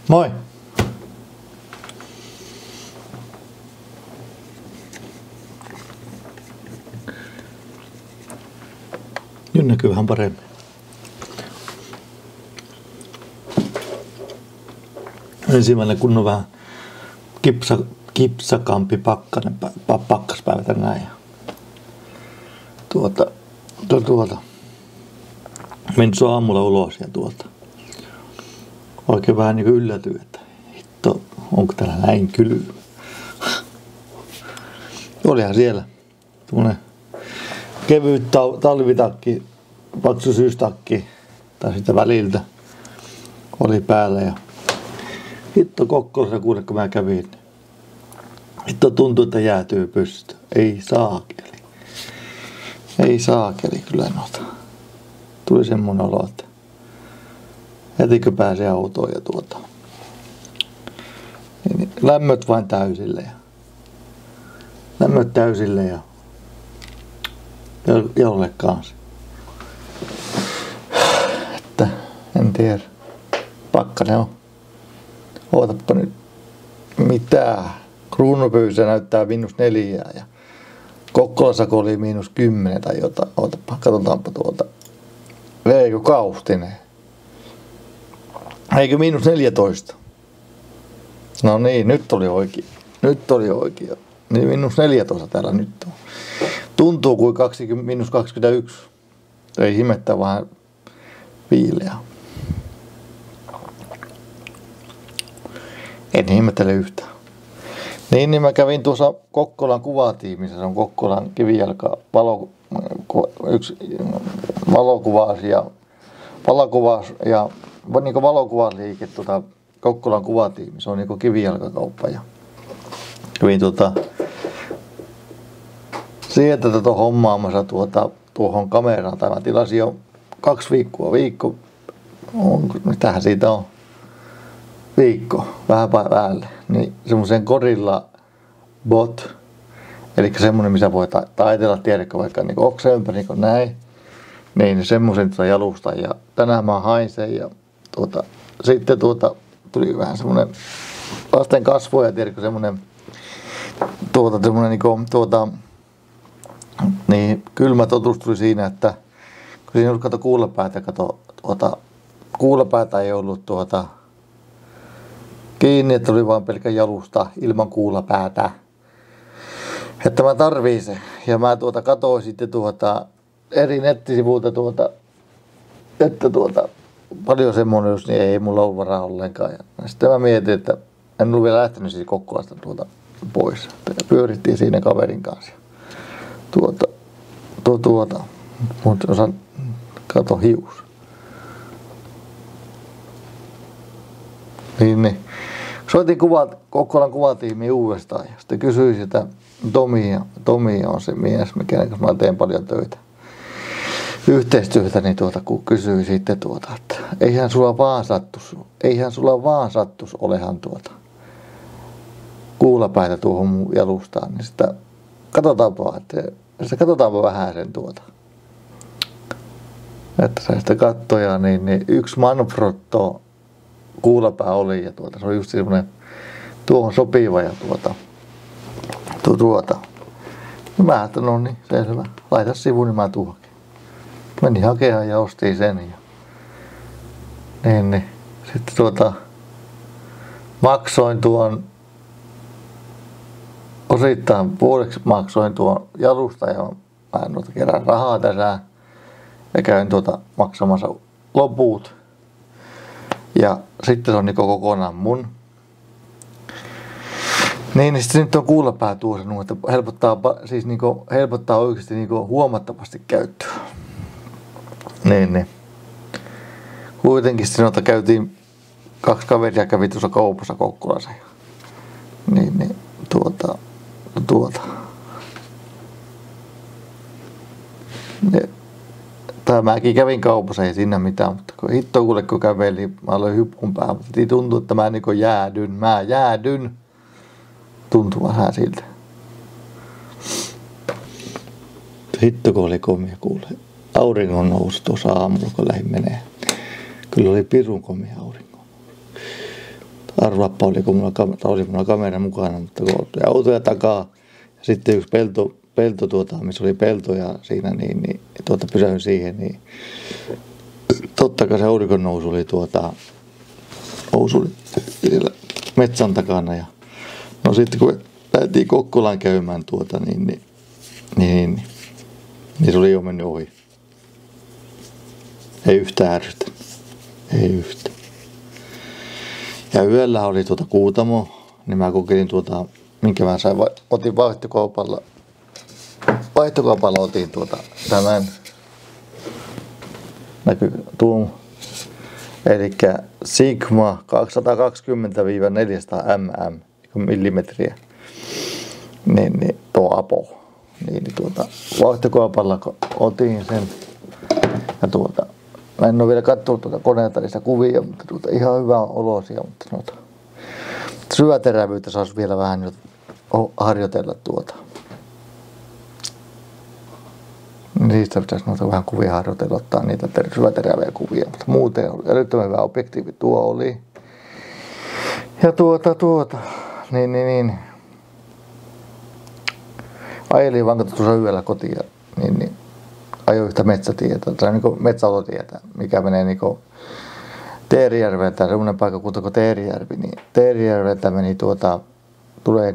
Moi! Nyt näkyy vähän paremmin. Ensimmäinen kunnon vähän kipsakampi pakkaspäivä tänään. Ja menin aamulla ulos ja oikein vähän niin kuin yllätyin, että hitto, onko täällä näin kylmä. Olihan siellä semmonen kevyt talvitakki, paksu syystakki tai sitten väliltä oli päällä ja hitto Kokkolassa kuule kun mä kävin, niin hitto tuntui, että jäätyy pystyyn. Ei saakeli kyllä noita. Tuli semmonen olo, että hetikö pääsee autoon ja niin lämmöt vain täysille ja jolle kanssa. Että en tiedä. Pakkanen on. Ootappa nyt mitään. Kruunupyyssä näyttää -4 ja Kokkolassa kun oli -10 tai jotain. Ootappa, katsotaanpa tuolta. Eikö Kauhtinen? Eikö -14? No niin, nyt oli oikein. Niin -14 täällä nyt on. Tuntuu kuin -21. Ei himettä, vähän viileä. En ihmettele yhtään. Niin mä kävin tuossa Kokkolan kuvatiimissä. Se on Kokkolan kivijalka valokuvaus ja niinku valokuvausliike Kokkolan kuvatiimi. Se on niinku kivijalkakauppa ja kävin sieltä hommaamassa tuohon kameraan. Tai mä tilasin jo 2 viikko. Mitähän siitä on? Viikko, vähän päälle. Niin semmoisen Gorilla Bot. Eli semmonen, missä voi taitella, tiedätkö, vaikka niin oksa ympäri niin näin. Niin semmoisen jalustan. Ja tänään mä hain sen ja sitten tuli vähän semmonen lasten kasvoja, tiedätkö, semmonen niin kylmä totuus tuli siinä, että kun siinä oli kuulopäätä, kuulopäätä ei ollut kiinni, että oli vaan pelkkä jalusta ilman kuulopäätä. Että mä tarviin se. Ja mä katsoin sitten eri nettisivuilta että paljon semmonen, jos niin ei mulla ole varaa ollenkaan. Ja sitten mä mietin, että en ollut vielä lähtenyt siis Kokkolasta pois. Ja pyörittiin siinä kaverin kanssa. Mutta osan kato hius. Niin. Soitin Kokkolan kuvatiimiin uudestaan ja sitten kysyin sitä Tomi on se mies, kenen kanssa mä teen paljon töitä. Yhteistyötä, niin kun kysyin sitten että eihän sulla vaan sattus olehan kuulapäitä tuohon mun jalustaan, niin sitä katsotaanpa vähän sen Että se sitä kattoja, niin yksi Manfrotto kuulapää oli ja se oli just semmoinen tuohon sopiva ja Mä ajattelin, no niin, selvä. Laita sivuun, niin mä tuokin. Menin hakemaan ja ostin sen ja niin. Sitten maksoin osittain puoleksi maksoin tuon jalusta ja mä kerään rahaa tässä ja käyn maksamassa loput. Ja sitten se on niinku kokonaan mun. Niin sitten nyt on kuulopää tuossa, että helpottaa oikeasti niinku huomattavasti käyttöä. Niin. Kuitenkin sinulta käytiin 2 kaveria kävi tuossa kaupassa Kokkolassa. Niin. Mäkin kävin kaupassa, ei siinä mitään, mutta kun hitto kuule kun kävelin, mä aloin hyppun päähän, mutta tuntui, että mä niinku jäädyn. Tuntui vähän siltä. Hitto kun oli komia kuule. Auringon nousu tuossa aamulla kun lähdin menee. Kyllä oli pirun komia auringon. arvaappa oli mulla kamera mukana, mutta kun autoja takaa ja sitten yksi pelto missä oli pelto ja siinä niin pysähdyin siihen, niin totta kai se auringon nousu oli siellä metsän takana ja no sitten kun lähdettiin Kokkolaan käymään niin se oli jo mennyt ohi. Ei yhtään ärsytä. Ei yhtään. Ja yöllä oli Kuutamo, niin mä kokeilin minkä mä sain, otin vaihtokaupalla otin tämän, näkyy tuon, elikkä Sigma 220-400 millimetriä, niin tuo Apo, vaihtokaupalla otin sen, ja mä en ole vielä katsonut koneelta niistä kuvia, mutta ihan hyvä olosia, mutta syväterävyyttä saisi vielä vähän harjoitella Niistä pitäisi vähän kuvia harjoitella, ottaa niitä syväteräviä kuvia, mutta muuten oli älyttömän hyvä objektiivi tuo oli. Ja niin. Ajelin vaan tuossa yöllä kotiin, niin ajoin yhtä metsätietä, tai niin metsäautotietä, mikä menee niin Teerijärveltä, semmoinen paikkakunta kuin Teerijärvi, niin Teerijärveltä meni tulee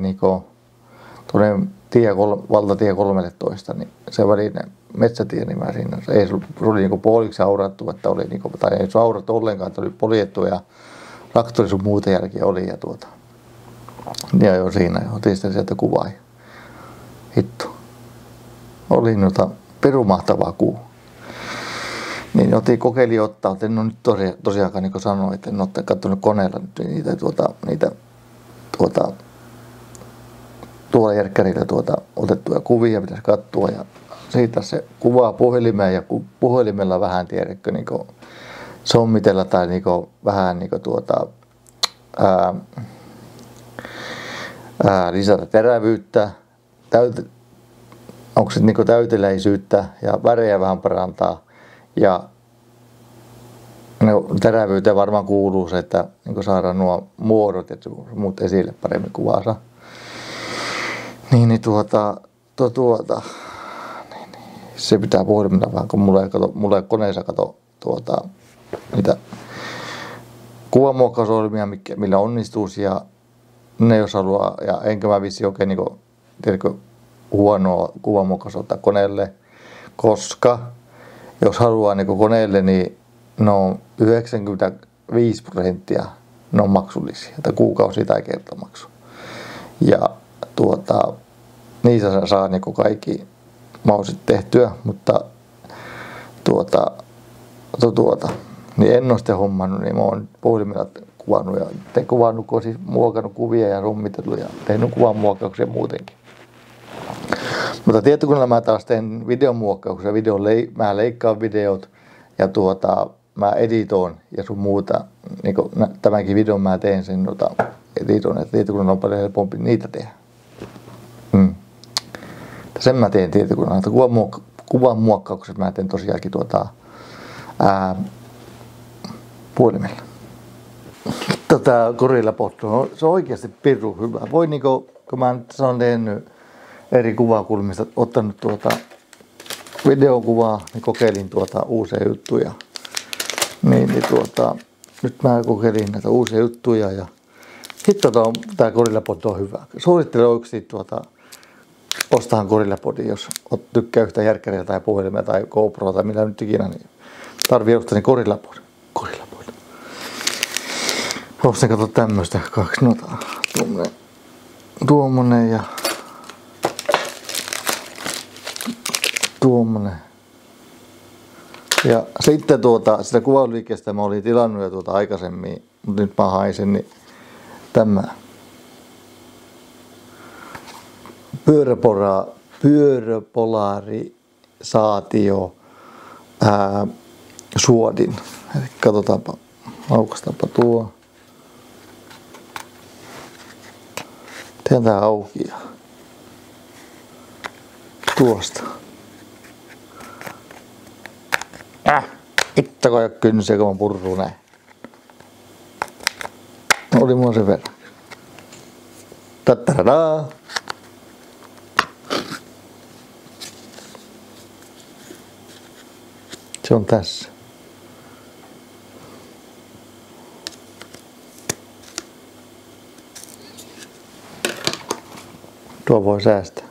valtatie 13, niin se välinen metsätie, niin mä siinä, se oli niin puoliksi aurattu, että oli tai ei se aurattu ollenkaan, että oli poljettu ja traktori sun muuta jälkiä oli ja jo siinä ja otin sitten sieltä kuvaa ja hitto. Oli pirun mahtavaa kuu. Niin kokeilin ottaa, mutta en ole nyt tosiaankaan niin kuin sanoin, että en ole katsonut koneella niitä tuolla järkkärillä otettuja kuvia pitäisi katsoa ja siitä se kuvaa puhelimeen ja puhelimella vähän tiedätkö niin sommitella tai niin vähän niin lisätä terävyyttä, onko se niin täyteläisyyttä ja värejä vähän parantaa ja terävyyteen varmaan kuuluu se, että niin saadaan nuo muodot ja muut esille paremmin kuvassa. Niin se pitää puhelimella vähän, kun mulla ei koneessa kato niitä kuvamuokkausohjelmia, millä onnistuisi ja ne jos haluaa, ja enkä mä vissi oikein niinku, tiedätkö, huonoa kuvamuokkausta koneelle, koska jos haluaa niinku koneelle, niin no 95% ne on maksullisia, että kuukausi tai kertamaksu. Ja niissä saa niinku kaikki mausit tehtyä, mutta niin en ole sitten hommannut, niin mä oon puhelimella kuvannut ja kuvannut, kun siis muokannut kuvia ja rummitellut ja tehnyt kuvanmuokkauksia muutenkin. Mutta tietokoneella mä taas teen videomuokkauksia, mä leikkaan videot ja mä editoin ja sun muuta, niin tämänkin videon mä teen sen editoin, että tietokoneella on paljon helpompi niitä tehdä. Sen mä teen tietokoneella, että kuvanmuokkaukset mä teen tosiaankin puhelimella. Gorilla Pod, se on oikeasti pirun hyvä. Voi kun mä nyt olen tehnyt eri kuvakulmista, ottanut videokuvaa, niin kokeilin uusia juttuja. Nyt mä kokeilin näitä uusia juttuja ja hitto tää Gorilla Pod on hyvä. Suosittelen oikeasti ostahan Gorilla Podin, jos tykkää yhtä järkkäriä tai puhelimia tai GoProa tai millä nyt ikinä, niin tarvii ostaa niin Gorilla Pod. Ostin kato tämmöstä kaksi tuommoinen ja tuommoinen. Ja sitten sitä kuvausliikkeestä mä olin tilannut jo aikaisemmin, mutta nyt mä hain sen, niin tämä pyöräpolarisaatio suodin. Eli katsotaanpa, aukaistaanpa tuo. Tehdään tää auki ja tuosta. Ittä kun ei oo kynsiä, kun mä purruu näin. oli mulla sen verran. Tattaradaa! Se on tässä. Tuo voi säästää.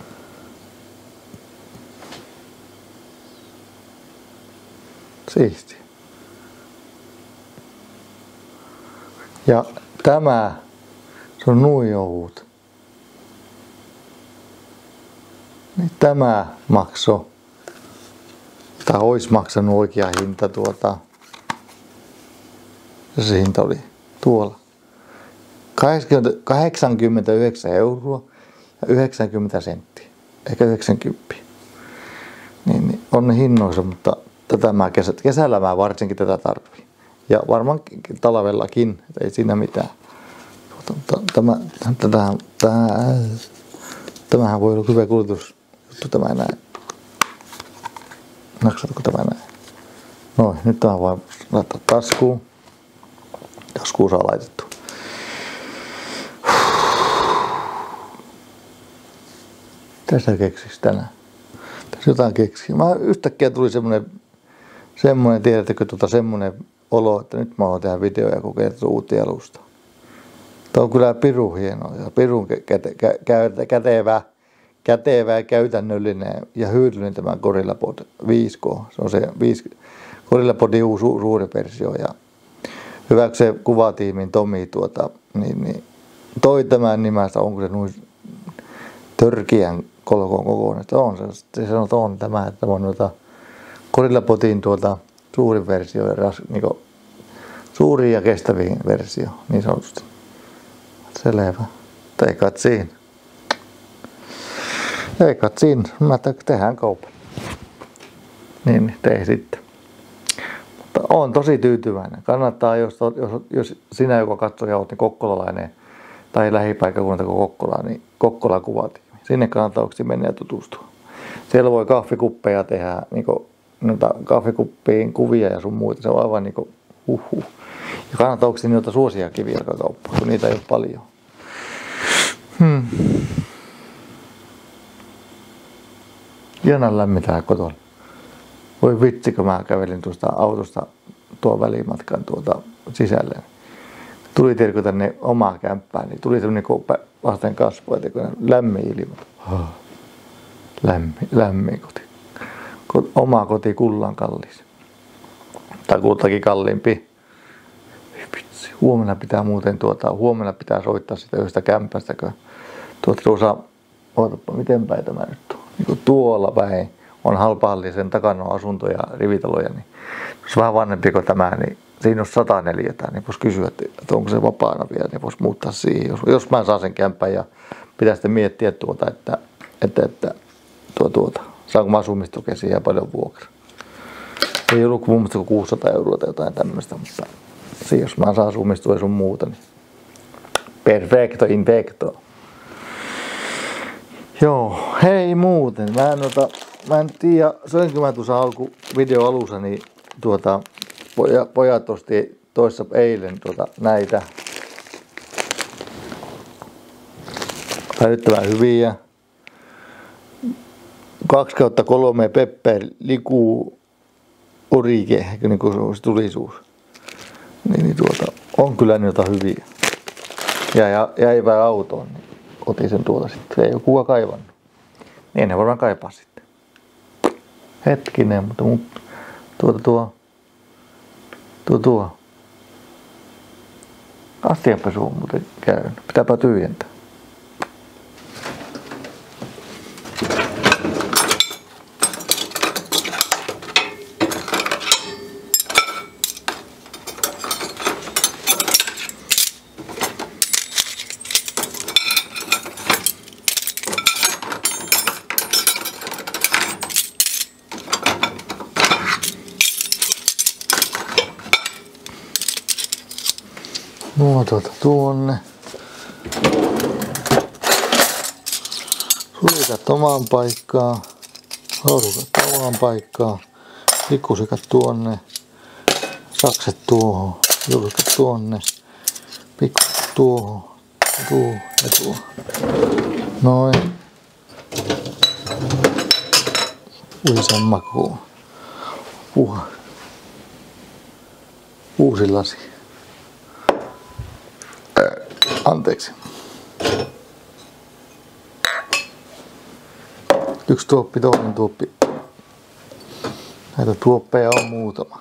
Siisti. Ja tämä, se on noin ohut. Niin tämä maksoi, tai olisi maksanut oikea hinta se hinta oli tuolla. 89 € ja 90 senttiä, eikä 90. Niin on ne hinnoissa, mutta tätä kesällä mä varsinkin tätä tarvii. Ja varmaan talvellakin, ei siinä mitään. Tämähän voi olla hyvä kulutusjuttu tämä näin. Naksatko tämä näin? Noin, nyt tämä voi laittaa taskuun. Taskuun saa laitettua. Tässä keksis tänään. Tässä jotain keksiä. Mä yhtäkkiä tuli semmonen tiedättekö semmonen olo, että nyt mä oon tehdä videoja ja kokeilla uutia alusta. Tää on kyllä pirun hieno ja pirun kätevä, käytännöllinen ja hyödyllinen tämä GorillaPod 5K. Se on se GorillaPodin suuri versio ja hyvä, kun se kuvatiimin Tomi niin toi tämän nimestä, onko se noin törkiän kolkon kokoinen. Se sanoo, että on tämä, että on GorillaPodin suurin versio ja niinku suurin ja kestävin versio, niin sanotusti. Selvä. Eikat siinä. Eikat siinä. Mä tehdään kaupan. Niin, tee sitten. Mutta on tosi tyytyväinen. Kannattaa, jos sinä, joka katsoo ja olet niin kokkolalainen tai lähipaikkakunnalta kuin Kokkola, niin Kokkola kuvatiimi. Sinne kannattaa oikeasti mennä ja tutustua. Siellä voi kahvikuppeja tehdä, niin kahvikuppiin kuvia ja sun muita. Se on aivan niin kuin Ja kannattaa oikeasti noita suosiakin virkakauppaa, kun niitä ei ole paljon. Hienon lämmitää kotona. Voi vitsi, kun mä kävelin tuosta autosta tuon välimatkan sisälle. Tuli tiedätkö tänne omaa kämppään, niin tuli semmoinen vasten kasvua, lämmin ilma. Lämmin koti. Oma koti kullan kallis. Tai kultakin kalliimpi. Huomenna pitää muuten huomenna pitää soittaa sitä yhdestä kämpästä, kun tuossa, ootapa, miten päin tämä nyt on? Niin tuolla päin on halpahallisen takana on asuntoja ja rivitaloja, niin jos vähän vanhempi kuin tämä, niin siinä on 104, niin voisi kysyä, että onko se vapaana vielä, niin voisi muuttaa siihen. Jos mä saan sen kämpän ja pitää sitten miettiä että saanko mä asumistukea siihen ja paljon vuokra. Ei ollut mun mielestä 600 € tai jotain tämmöistä, mutta jos mä saan asumistukea sun muuta, niin perfecto, infecto. Joo, hei muuten. Mä en tiedä, söinkö mä tuossa video alussa, niin pojat osti toissa eilen näitä älyttömän hyviä 2/3 Pepper Liku Orige, niin kuin se tulisuus. Niin on kyllä niitä hyviä. Ja jäi vähän autoon, niin otin sen sitten. Ei ole kukaan kaivannut. Niin ne voidaan kaipaa sitten. Hetkinen, mutta tuo. Astianpesu on muuten käynyt. Pitääpä tyhjentää. Nuo tuonne. Sulikat omaan paikkaan. Haurukat omaan paikkaan. Pikkusikat tuonne. Sakset tuohon. Julikat tuonne. Pikku tuohon. Tuo ja tuo. Noin. Uisen makuun. Uusi lasi. Anteeksi. Yksi tuoppi, toinen tuoppi. Näitä tuoppeja on muutama.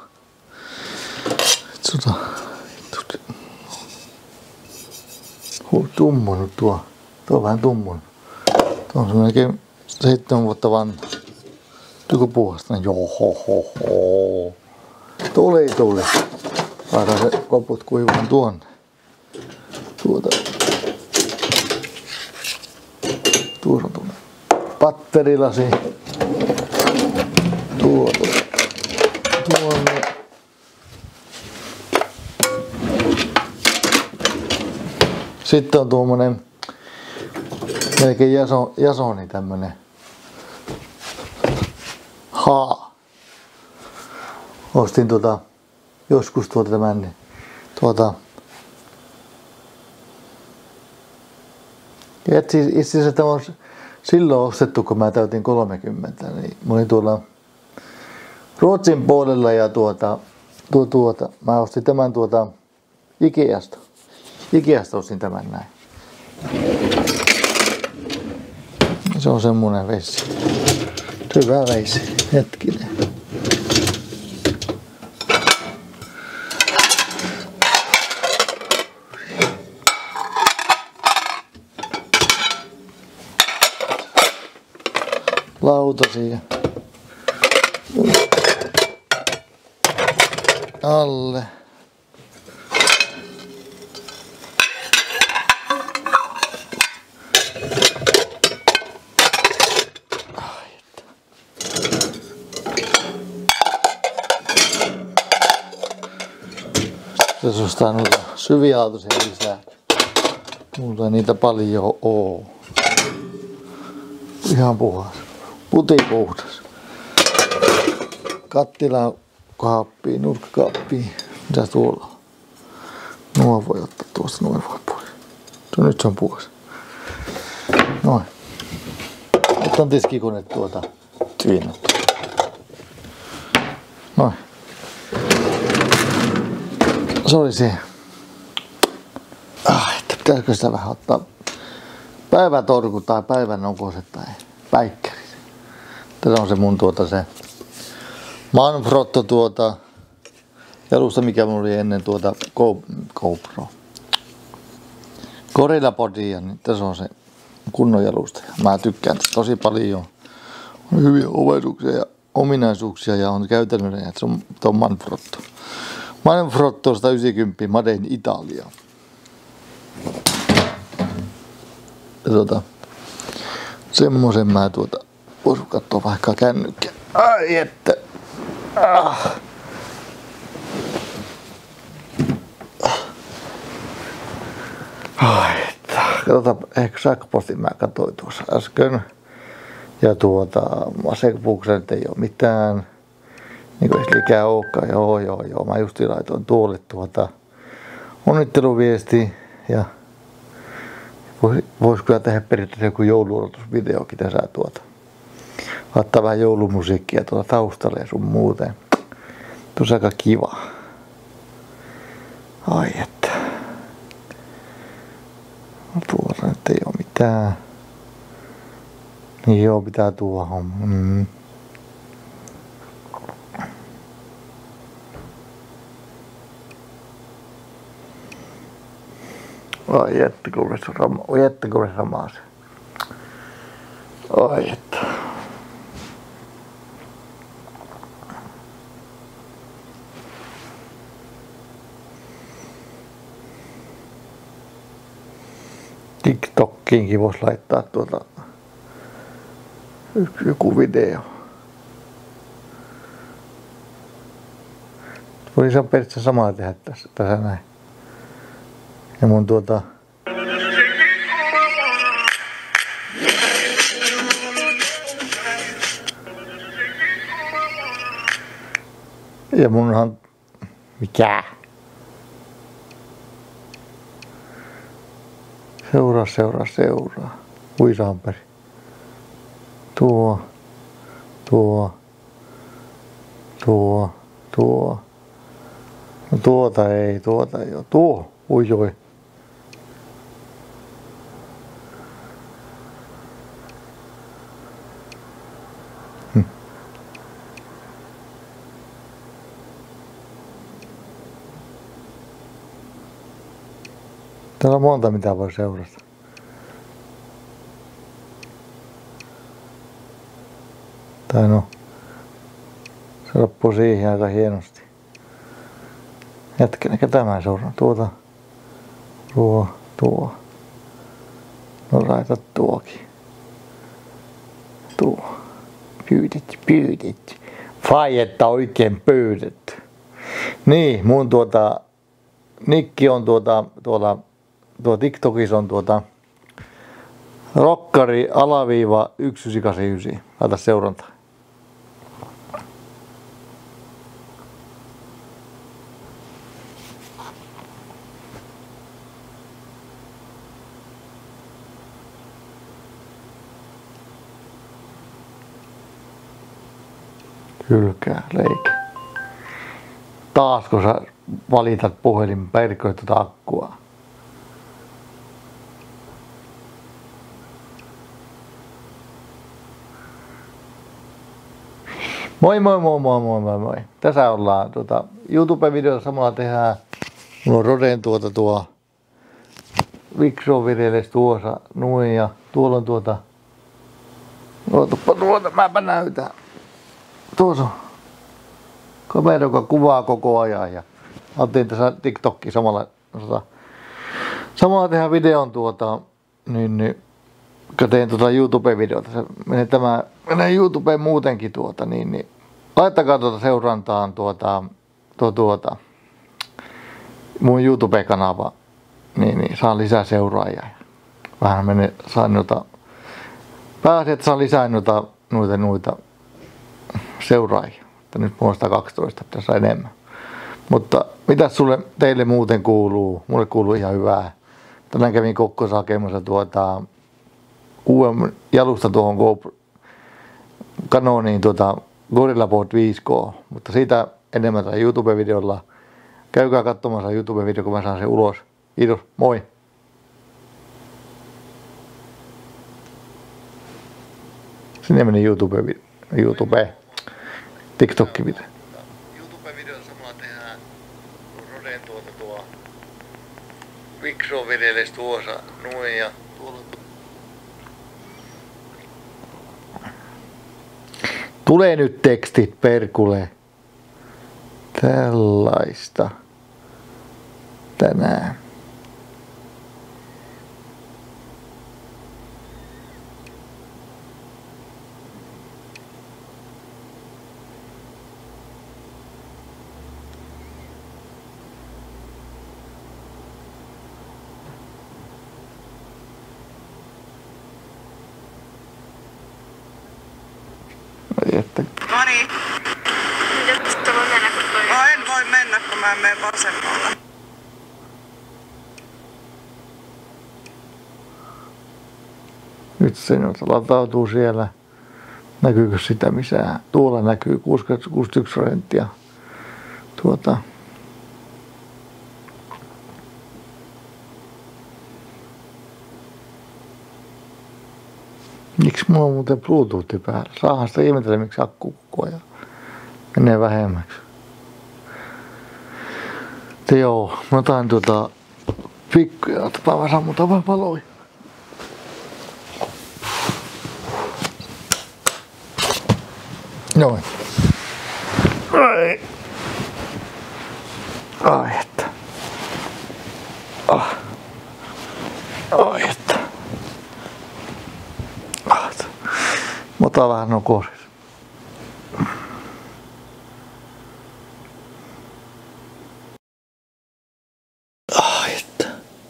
Tummunut tuo. Tuo on vähän tummunut. Tuo on melkein 7 vuotta vanha. Joku puhasta. Johohoho. Tuli. Laitetaan se koput kuivumaan tuonne. Tuossa on tuonne patterilasi. Tuonne. Sitten on tuommoinen melkein jasoni tämmönen ostin joskus tämän niin itse asiassa tämä on silloin ostettu, kun mä täytin 30, niin mä olin tuolla Ruotsin puolella ja mä ostin tämän Ikeasta. Ikeasta ostin tämän näin. Se on semmonen veitsi. Hyvä veitsi. Hetkinen. Lautasia. Alle. Jos ostaa noita syviä lautasia lisää. Mulla ei niitä paljon oo. Ihan puhas. Puti puhdas. Kattila kaappiin, nurkkakaappiin. Mitä tuolla on? Nuo voi ottaa tuosta noin vaan pois. Nyt se on puhas. Noin. Nyt on tiskikone tyynnyt. Noin. Se oli se. Että pitäisikö sitä vähän ottaa päivätorku tai päivännokoiset tai päikkärit. Tässä on se mun se Manfrotto jalusta, mikä mulla oli ennen GoPro. Gorilla Podia, niin tässä on se kunnon jalusta. Mä tykkään tästä tosi paljon. On hyviä ominaisuuksia ja ominaisuuksia ja on käytännöllinen, että se on Manfrotto. Manfrotto 190 Made in Italia. Ja semmosen mä voisin katsoa vaikka kännykkää. Ai että. Ai että. Katsotaan, ehkä sähköpostin mä katsoin tuossa äsken. Ja Asekbuksella nyt ei oo mitään. Niinku ei likään olekaan. Joo. Mä just laitoin tuolle onnitteluviesti ja vois kyllä tehdä periaatteessa joku jouluodotusvideokin tässä laittaa vähän joulumusiikkia taustalle ja sun muuten. Tuossa aika kiva. Ai että. No tuolla nyt ei oo mitään. Niin joo, pitää tuohon. Ai että kun se ramaa se. Ai että. TikTokkiinkin vois laittaa joku video. Voisi on periaatteessa samaa tehdä tässä näin. Ja mun ja munhan mikä? Seuraa. Ui Samperi. Tuo. No tuota ei oo. Tuo. Ui oi. Täällä on monta mitä voi seurata. Tai no, se loppuu siihen aika hienosti. Hetkinen, ketä mä seuraan? Tuo. No laita tuokin. Tuo. Pyydetty. Faijetta oikein pyydetty. Niin, mun nikki on tuolla TikTokissa on rokkari alaviiva 1989. Laita seurantaa. Hylkää leike. Taas kun sä valitat puhelimen perkoit tuota akkua. Moi. Tässä ollaan YouTube-videolla samalla tehdään. Mulla on Roden tuo Vikso vireles tuossa noin ja tuolla on Ootapa mäpä näytän. Tuossa on kamera, joka kuvaa koko ajan ja ajattelin tässä TikTokki samalla tehdään videon niin teen YouTube-videota. Se menee YouTubeen muutenkin niin laittakaa seurantaan mun YouTube-kanava, niin saan lisää seuraajia. Vähän pääasia, että saan lisää noita seuraajia. Että nyt mulla on 112, pitäisi olla enemmän. Mutta mitä teille muuten kuuluu? Mulle kuuluu ihan hyvää. Tänään kävin Kokkossa hakemassa uuden jalusta tuohon Canoniin Gorilla Pod 5K, mutta siitä enemmän tällä YouTube-videolla. Käykää katsomassa YouTube-video, kun mä saan sen ulos. Kiitos, moi! Sinne meni YouTube, TikTok-video. YouTube-videolla samalla tehdään Roden Vikso vireles tuossa noin ja tuolla. Tulee nyt tekstit perkule. Tällaista. Tänään. No niin. Mitä tästä voi mennä, kun toi... No en voi mennä, kun mä en mene vasemmalle. Nyt se latautuu siellä. Näkyykö sitä missään? Tuolla näkyy 61%. Miksi mulla on muuten Bluetooth päällä? Saahan sitä ihmetellä, miksi akku koko ajan menee vähemmäksi. Joo, mä otan pikkuja, otapa mä sammutan vaan valoja. Noin. Ai että. Ai että. Mä otan vähän nuo koris. Ai että.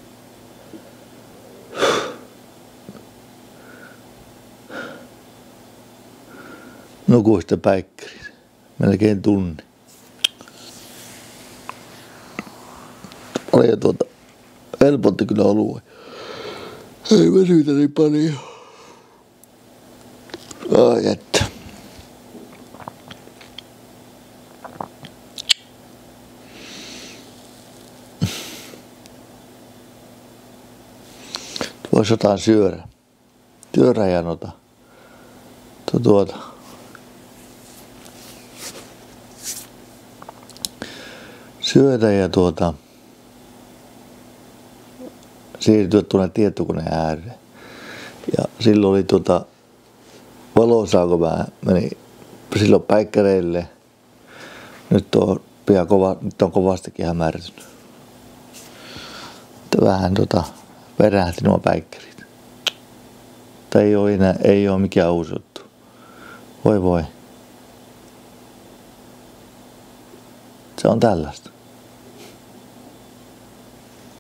Nukuista päikkäri. Melkein tunni. Oli helpotti kyllä olue. Ei väsytä niin paljon. Ai että. Vois jotain syödä. Työräjän ota. Syödä ja siirtyä tuonne tietokoneen ääreen. Ja silloin oli valosauko vähän meni silloin päikkäreille. Nyt on kovastikin hämärtynyt. Vähän verähti nuo päikkärit. Mutta ei oo mikään uusi juttu. Voi. Se on tällaista.